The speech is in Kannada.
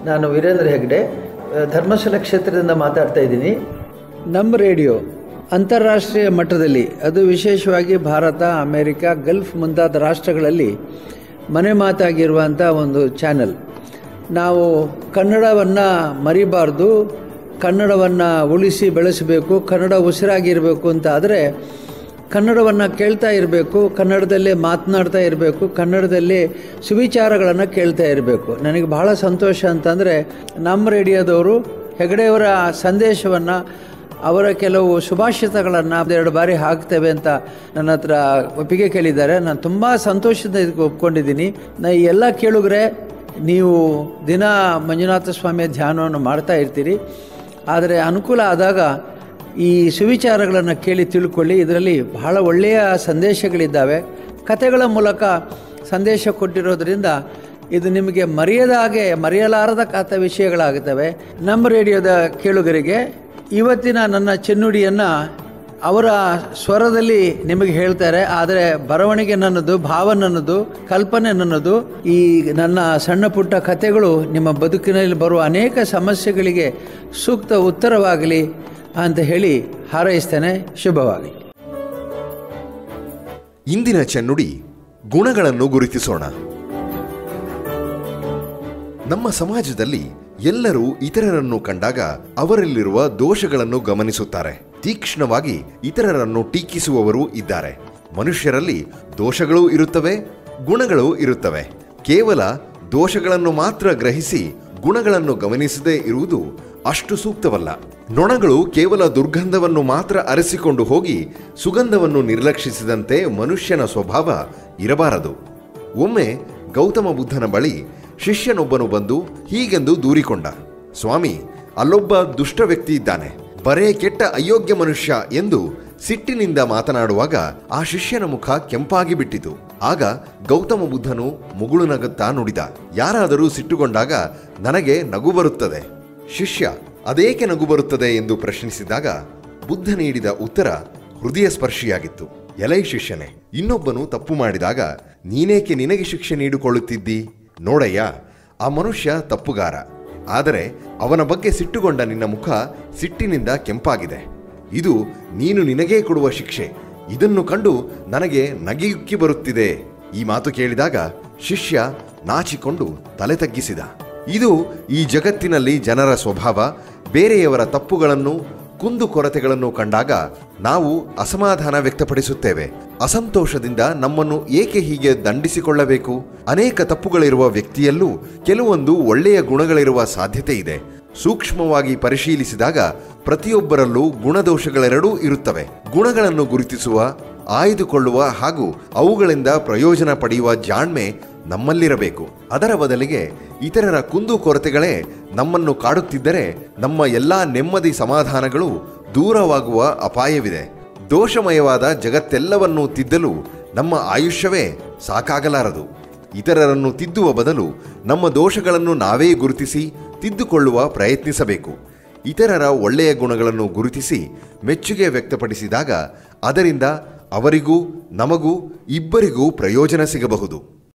ನಾನು ವೀರೇಂದ್ರ ಹೆಗ್ಡೆ ಧರ್ಮಸ್ಥಳ ಕ್ಷೇತ್ರದಿಂದ ಮಾತಾಡ್ತಾ ಇದ್ದೀನಿ. ನಮ್ಮ ರೇಡಿಯೋ ಅಂತಾರಾಷ್ಟ್ರೀಯ ಮಟ್ಟದಲ್ಲಿ, ಅದು ವಿಶೇಷವಾಗಿ ಭಾರತ, ಅಮೇರಿಕ, ಗಲ್ಫ್ ಮುಂತಾದ ರಾಷ್ಟ್ರಗಳಲ್ಲಿ ಮನೆ ಮಾತಾಗಿರುವಂಥ ಒಂದು ಚಾನೆಲ್. ನಾವು ಕನ್ನಡವನ್ನು ಮರಿಬಾರ್ದು, ಕನ್ನಡವನ್ನು ಉಳಿಸಿ ಬೆಳೆಸಬೇಕು, ಕನ್ನಡ ಉಸಿರಾಗಿರಬೇಕು ಅಂತ ಆದರೆ ಕನ್ನಡವನ್ನು ಕೇಳ್ತಾ ಇರಬೇಕು, ಕನ್ನಡದಲ್ಲೇ ಮಾತನಾಡ್ತಾ ಇರಬೇಕು, ಕನ್ನಡದಲ್ಲೇ ಸುವಿಚಾರಗಳನ್ನು ಕೇಳ್ತಾ ಇರಬೇಕು. ನನಗೆ ಬಹಳ ಸಂತೋಷ ಅಂತಂದರೆ ನಮ್ಮ ರೇಡಿಯೋದವರು ಹೆಗಡೆಯವರ ಸಂದೇಶವನ್ನು, ಅವರ ಕೆಲವು ಸುಭಾಷಿತಗಳನ್ನು 2 ಬಾರಿ ಹಾಕ್ತೇವೆ ಅಂತ ನನ್ನ ಹತ್ರ ಒಪ್ಪಿಗೆ ಕೇಳಿದ್ದಾರೆ. ನಾನು ತುಂಬ ಸಂತೋಷದಿಂದ ಇದಕ್ಕೆ ಒಪ್ಕೊಂಡಿದ್ದೀನಿ. ಈ ಎಲ್ಲ ಕೇಳುಗರೆ, ನೀವು ದಿನ ಮಂಜುನಾಥ ಸ್ವಾಮಿಯ ಧ್ಯಾನವನ್ನು ಮಾಡ್ತಾ ಇರ್ತೀರಿ, ಆದರೆ ಅನುಕೂಲ ಆದಾಗ ಈ ಸುವಿಚಾರಗಳನ್ನು ಕೇಳಿ ತಿಳ್ಕೊಳ್ಳಿ. ಇದರಲ್ಲಿ ಬಹಳ ಒಳ್ಳೆಯ ಸಂದೇಶಗಳಿದ್ದಾವೆ. ಕಥೆಗಳ ಮೂಲಕ ಸಂದೇಶ ಕೊಟ್ಟಿರೋದ್ರಿಂದ ಇದು ನಿಮಗೆ ಮರೆಯಲಾರದ ಕಥೆ ವಿಷಯಗಳಾಗುತ್ತವೆ. ನಮ್ಮ ರೇಡಿಯೋದ ಕೇಳುಗರಿಗೆ ಇವತ್ತಿನ ನನ್ನ ಚೆನ್ನುಡಿಯನ್ನು ಅವರ ಸ್ವರದಲ್ಲಿ ನಿಮಗೆ ಹೇಳ್ತಾರೆ. ಆದರೆ ಬರವಣಿಗೆ ನನ್ನದು, ಭಾವ ನನ್ನದು, ಕಲ್ಪನೆ ನನ್ನದು. ಈ ನನ್ನ ಸಣ್ಣ ಪುಟ್ಟ ಕಥೆಗಳು ನಿಮ್ಮ ಬದುಕಿನಲ್ಲಿ ಬರುವ ಅನೇಕ ಸಮಸ್ಯೆಗಳಿಗೆ ಸೂಕ್ತ ಉತ್ತರವಾಗಲಿ ಅಂತ ಹೇಳಿ ಹಾರೈಸ್ತೇನೆ. ಶುಭವಾಗಲಿ. ಇಂದಿನ ಚೆನ್ನುಡಿ, ಗುಣಗಳನ್ನು ಗುರುತಿಸೋಣ. ನಮ್ಮ ಸಮಾಜದಲ್ಲಿ ಎಲ್ಲರೂ ಇತರರನ್ನು ಕಂಡಾಗ ಅವರಲ್ಲಿರುವ ದೋಷಗಳನ್ನು ಗಮನಿಸುತ್ತಾರೆ. ತೀಕ್ಷ್ಣವಾಗಿ ಇತರರನ್ನು ಟೀಕಿಸುವವರು ಇದ್ದಾರೆ. ಮನುಷ್ಯರಲ್ಲಿ ದೋಷಗಳೂ ಇರುತ್ತವೆ, ಗುಣಗಳೂ ಇರುತ್ತವೆ. ಕೇವಲ ದೋಷಗಳನ್ನು ಮಾತ್ರ ಗ್ರಹಿಸಿ ಗುಣಗಳನ್ನು ಗಮನಿಸದೇ ಇರುವುದು ಅಷ್ಟು ಸೂಕ್ತವಲ್ಲ. ನೊಣಗಳು ಕೇವಲ ದುರ್ಗಂಧವನ್ನು ಮಾತ್ರ ಅರಸಿಕೊಂಡು ಹೋಗಿ ಸುಗಂಧವನ್ನು ನಿರ್ಲಕ್ಷಿಸಿದಂತೆ ಮನುಷ್ಯನ ಸ್ವಭಾವ ಇರಬಾರದು. ಒಮ್ಮೆ ಗೌತಮ ಬುದ್ಧನ ಬಳಿ ಶಿಷ್ಯನೊಬ್ಬನು ಬಂದು ಹೀಗೆಂದು ದೂರಿಕೊಂಡ, ಸ್ವಾಮಿ, ಅಲ್ಲೊಬ್ಬ ದುಷ್ಟ ವ್ಯಕ್ತಿ ಇದ್ದಾನೆ, ಬರೇ ಕೆಟ್ಟ ಅಯೋಗ್ಯ ಮನುಷ್ಯ ಎಂದು ಸಿಟ್ಟಿನಿಂದ ಮಾತನಾಡುವಾಗ ಆ ಶಿಷ್ಯನ ಮುಖ ಕೆಂಪಾಗಿ ಬಿಟ್ಟಿತು. ಆಗ ಗೌತಮ ಬುದ್ಧನು ಮುಗುಳು ನಗುತ್ತಾ ನುಡಿದ, ಯಾರಾದರೂ ಸಿಟ್ಟುಗೊಂಡಾಗ ನನಗೆ ನಗು ಬರುತ್ತದೆ. ಶಿಷ್ಯ ಅದೇಕೆ ನಗು ಬರುತ್ತದೆ ಎಂದು ಪ್ರಶ್ನಿಸಿದಾಗ ಬುದ್ಧ ನೀಡಿದ ಉತ್ತರ ಹೃದಯ ಸ್ಪರ್ಶಿಯಾಗಿತ್ತು. ಎಲೈ ಶಿಷ್ಯನೇ, ಇನ್ನೊಬ್ಬನು ತಪ್ಪು ಮಾಡಿದಾಗ ನೀನೇಕೆ ನಿನಗೆ ಶಿಕ್ಷೆ ನೀಡಿಕೊಳ್ಳುತ್ತಿದ್ದಿ? ನೋಡಯ್ಯ, ಆ ಮನುಷ್ಯ ತಪ್ಪುಗಾರ, ಆದರೆ ಅವನ ಬಗ್ಗೆ ಸಿಟ್ಟುಗೊಂಡ ನಿನ್ನ ಮುಖ ಸಿಟ್ಟಿನಿಂದ ಕೆಂಪಾಗಿದೆ. ಇದು ನೀನು ನಿನಗೇ ಕೊಡುವ ಶಿಕ್ಷೆ. ಇದನ್ನು ಕಂಡು ನನಗೆ ನಗೆಯುಕ್ಕಿ ಬರುತ್ತಿದೆ. ಈ ಮಾತು ಕೇಳಿದಾಗ ಶಿಷ್ಯ ನಾಚಿಕೊಂಡು ತಲೆ ತಗ್ಗಿಸಿದ. ಇದು ಈ ಜಗತ್ತಿನಲ್ಲಿ ಜನರ ಸ್ವಭಾವ. ಬೇರೆಯವರ ತಪ್ಪುಗಳನ್ನು, ಕುಂದುಕೊರತೆಗಳನ್ನು ಕಂಡಾಗ ನಾವು ಅಸಮಾಧಾನ ವ್ಯಕ್ತಪಡಿಸುತ್ತೇವೆ. ಅಸಂತೋಷದಿಂದ ನಮ್ಮನ್ನು ಏಕೆ ಹೀಗೆ ದಂಡಿಸಿಕೊಳ್ಳಬೇಕು? ಅನೇಕ ತಪ್ಪುಗಳಿರುವ ವ್ಯಕ್ತಿಯಲ್ಲೂ ಕೆಲವೊಂದು ಒಳ್ಳೆಯ ಗುಣಗಳಿರುವ ಸಾಧ್ಯತೆ ಇದೆ. ಸೂಕ್ಷ್ಮವಾಗಿ ಪರಿಶೀಲಿಸಿದಾಗ ಪ್ರತಿಯೊಬ್ಬರಲ್ಲೂ ಗುಣದೋಷಗಳೆರಡೂ ಇರುತ್ತವೆ. ಗುಣಗಳನ್ನು ಗುರುತಿಸುವ, ಆಯ್ದುಕೊಳ್ಳುವ ಹಾಗೂ ಅವುಗಳಿಂದ ಪ್ರಯೋಜನ ಪಡೆಯುವ ಜಾಣ್ಮೆ ನಮ್ಮಲ್ಲಿರಬೇಕು. ಅದರ ಬದಲಿಗೆ ಇತರರ ಕುಂದುಕೊರತೆಗಳೇ ನಮ್ಮನ್ನು ಕಾಡುತ್ತಿದ್ದರೆ ನಮ್ಮ ಎಲ್ಲ ನೆಮ್ಮದಿ ಸಮಾಧಾನಗಳು ದೂರವಾಗುವ ಅಪಾಯವಿದೆ. ದೋಷಮಯವಾದ ಜಗತ್ತೆಲ್ಲವನ್ನೂ ತಿದ್ದಲು ನಮ್ಮ ಆಯುಷ್ಯವೇ ಸಾಕಾಗಲಾರದು. ಇತರರನ್ನು ತಿದ್ದುವ ಬದಲು ನಮ್ಮ ದೋಷಗಳನ್ನು ನಾವೇ ಗುರುತಿಸಿ ತಿದ್ದುಕೊಳ್ಳುವ ಪ್ರಯತ್ನಿಸಬೇಕು. ಇತರರ ಒಳ್ಳೆಯ ಗುಣಗಳನ್ನು ಗುರುತಿಸಿ ಮೆಚ್ಚುಗೆ ವ್ಯಕ್ತಪಡಿಸಿದಾಗ ಅದರಿಂದ ಅವರಿಗೂ ನಮಗೂ ಇಬ್ಬರಿಗೂ ಪ್ರಯೋಜನ ಸಿಗಬಹುದು.